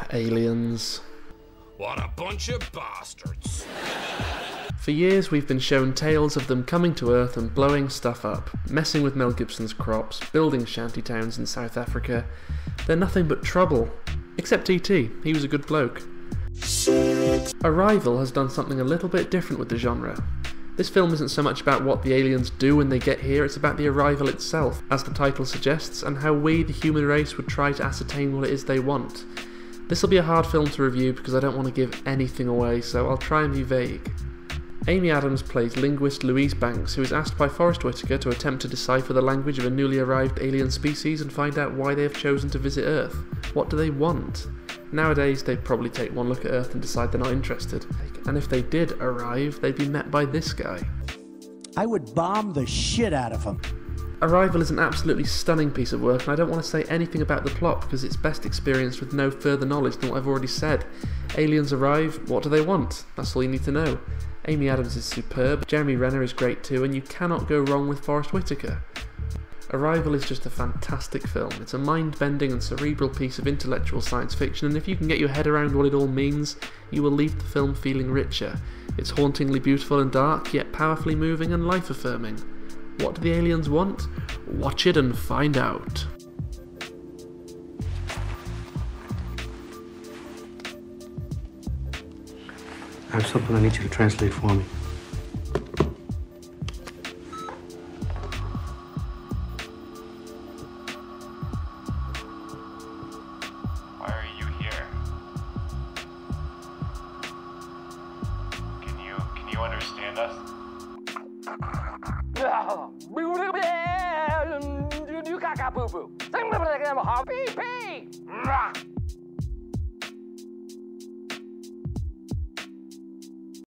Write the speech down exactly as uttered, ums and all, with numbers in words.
Aliens. What a bunch of bastards. For years we've been shown tales of them coming to Earth and blowing stuff up, messing with Mel Gibson's crops, building shantytowns in South Africa. They're nothing but trouble. Except E T, he was a good bloke. Arrival has done something a little bit different with the genre. This film isn't so much about what the aliens do when they get here, it's about the arrival itself, as the title suggests, and how we, the human race, would try to ascertain what it is they want. This will be a hard film to review because I don't want to give anything away, so I'll try and be vague. Amy Adams plays linguist Louise Banks, who is asked by Forest Whitaker to attempt to decipher the language of a newly arrived alien species and find out why they have chosen to visit Earth. What do they want? Nowadays, they'd probably take one look at Earth and decide they're not interested. And if they did arrive, they'd be met by this guy. I would bomb the shit out of him. Arrival is an absolutely stunning piece of work, and I don't want to say anything about the plot because it's best experienced with no further knowledge than what I've already said. Aliens arrive, what do they want? That's all you need to know. Amy Adams is superb, Jeremy Renner is great too, and you cannot go wrong with Forest Whitaker. Arrival is just a fantastic film. It's a mind-bending and cerebral piece of intellectual science fiction, and if you can get your head around what it all means, you will leave the film feeling richer. It's hauntingly beautiful and dark, yet powerfully moving and life-affirming. What do the aliens want? Watch it and find out. I have something I need you to translate for me. Why are you here? Can you can you understand us?